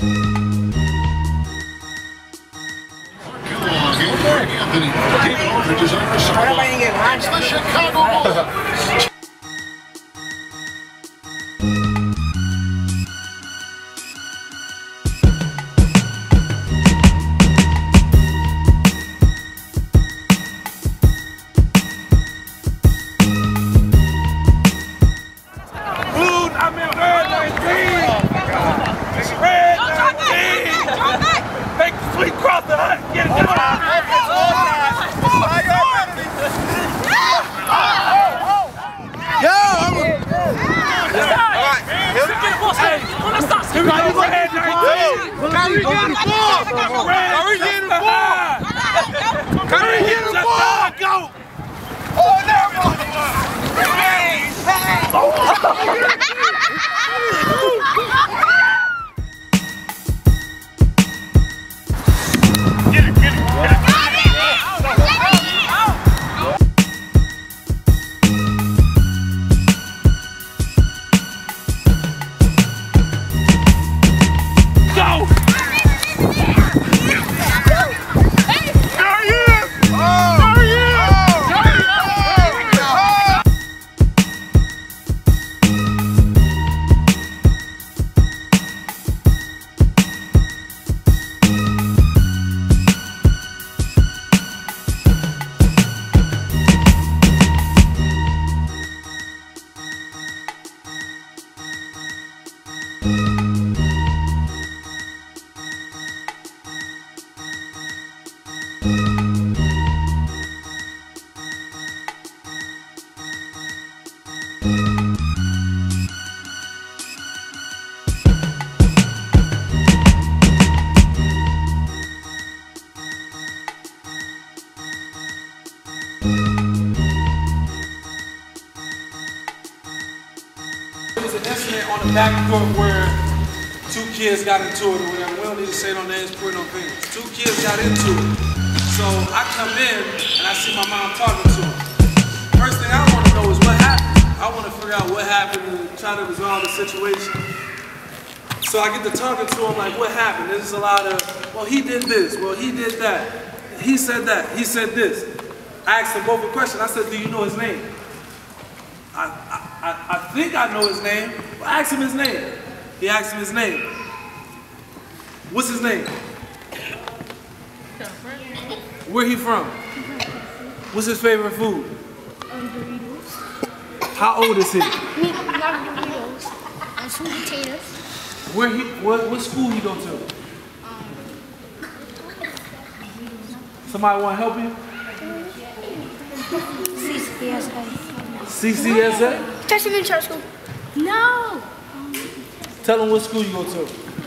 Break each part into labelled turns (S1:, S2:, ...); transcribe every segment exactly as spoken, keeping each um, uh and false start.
S1: The Chicago Bulls.
S2: On the back court where two kids got into it or whatever. We don't need to say no names, put no opinions. Two kids got into it. So I come in and I see my mom talking to him. First thing I want to know is what happened. I want to figure out what happened and try to resolve the situation. So I get to talking to him like, what happened? There's a lot of, well, he did this, well, he did that. He said that, he said this. I asked them both a question. I said, do you know his name? I, I, I think I know his name. Well, ask him his name. He asked him his name. What's his name? Where he from? What's his favorite food? How old is he?
S3: Not Doritos. And sweet potatoes.
S2: Where he? What, what school he go to? Somebody want to help you?
S3: C C S A.
S2: C C S A?
S3: Testament Church School. No.
S2: Tell him what school you go to.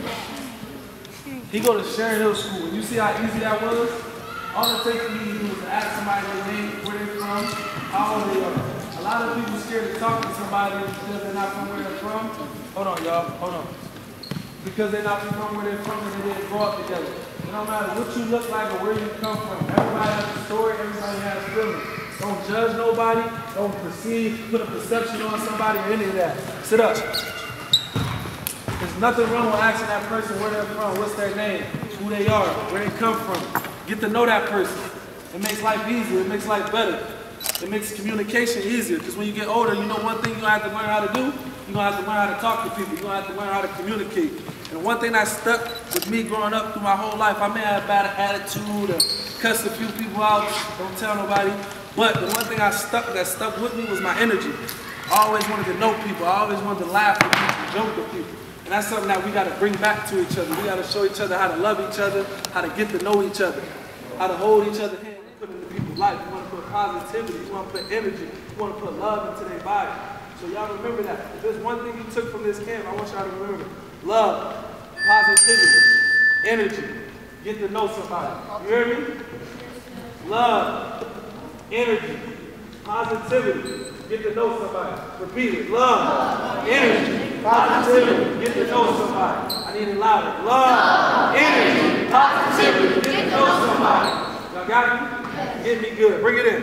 S2: He go to Sharon Hill School. You see how easy that was? All it takes for me to do is to ask somebody their name, where they're from, how old they are. A lot of people scared to talk to somebody because they're not from where they're from. Hold on, y'all. Hold on. Because they're not from where they're from and they didn't grow up together. It don't matter what you look like or where you come from. Everybody has a story. Everybody has feelings. Don't judge nobody. Don't perceive, put a perception on somebody or any of that. Sit up. There's nothing wrong with asking that person where they're from, what's their name, who they are, where they come from. Get to know that person. It makes life easier. It makes life better. It makes communication easier. Because when you get older, you know one thing you're going to have to learn how to do? You're going to have to learn how to talk to people. You're going to have to learn how to communicate. And one thing that stuck with me growing up through my whole life, I may have a bad attitude or cuss a few people out, don't tell nobody. But the one thing I stuck that stuck with me was my energy. I always wanted to know people. I always wanted to laugh with people, joke with people. And that's something that we got to bring back to each other. We got to show each other how to love each other, how to get to know each other, how to hold each other's hand and put into people's life. You want to put positivity, you want to put energy, you want to put love into their body. So y'all remember that. If there's one thing you took from this camp, I want y'all to remember. Love, positivity, energy, get to know somebody. You hear me? Love, energy, positivity, get to know somebody. Repeat it. Love, energy, positivity, get to know somebody. I need it louder. Love, energy, positivity, get to know somebody. Y'all got me? Get me good. Bring it in.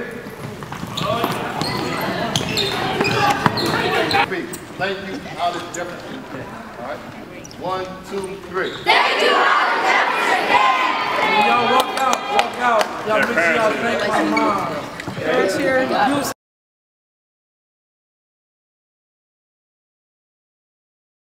S1: Thank you, Hollis Jefferson. All right. One, two, three.
S4: Thank you, Hollis Jefferson.
S2: When y'all walk out, walk out. Y'all make sure y'all thank my mom.
S5: Cheer.